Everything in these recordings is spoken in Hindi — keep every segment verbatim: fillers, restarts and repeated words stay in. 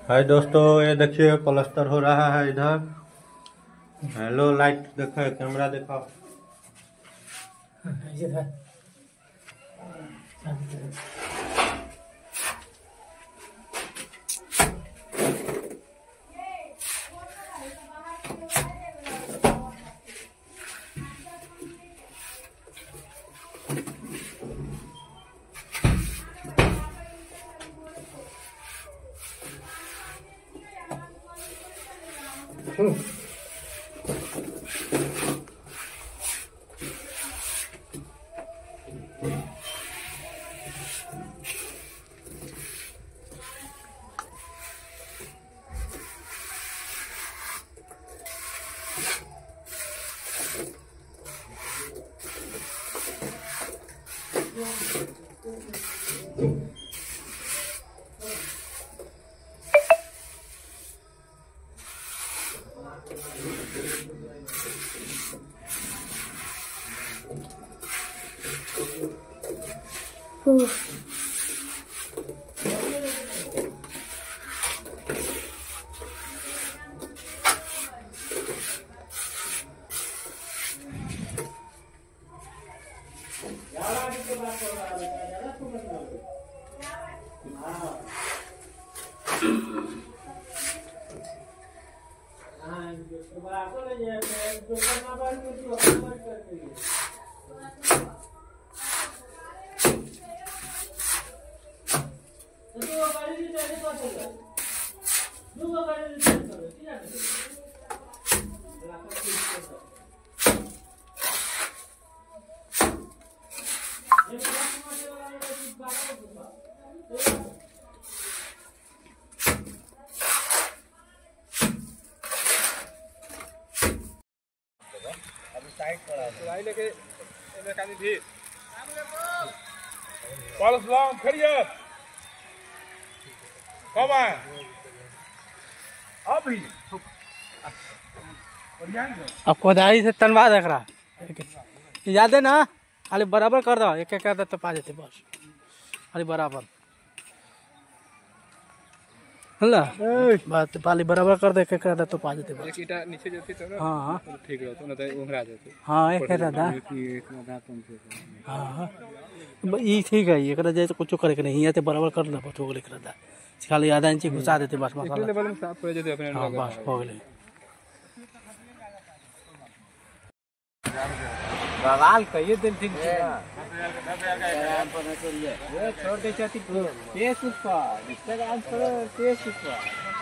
हाय दोस्तों, ये देखिए प्लास्टर हो रहा है इधर। हेलो, लाइट देखो, कैमरा देखो। लेके भी सलाम खैरियत कब आए अभी अब कोदारी से तनवा देख रहा याद है ना। खाली बराबर कर दो, एक एक कर दो तो पा जाते बस। खाली बराबर हल्ला बात पाली बराबर कर दे, एक एक कर दो तो पा जाते बस। एक ईटा नीचे जाती तो ना हाँ हाँ ठीक रहता ना, तो उंगरा जाते। हाँ एक है दादा। हाँ ये ठीक है, ये कर जाए तो कुछ करे के नहीं, आते बराबर कर दो बस हो गए। कर खाली आधा इंची घुसा देते बस मसाला लेवल में साफ हो जाते अपने। हाँ बस हो गए। बवाल कहिए दिन ठीक है छोड़ दे चाहती केस पर इंस्टाग्राम पर केस पर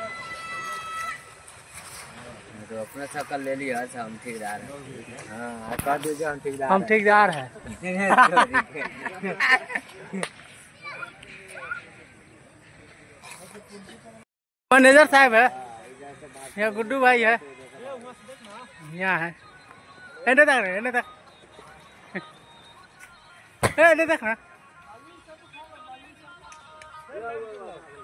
तो अपना सकल ले लिया। अच्छा हम ठेकेदार हैं। हाँ कह दीजिए हम ठेकेदार हम ठेकेदार हैं। मैनेजर साहब है, यहाँ गुड्डू भाई है, यहाँ है। एने तक एने तक एने तक ना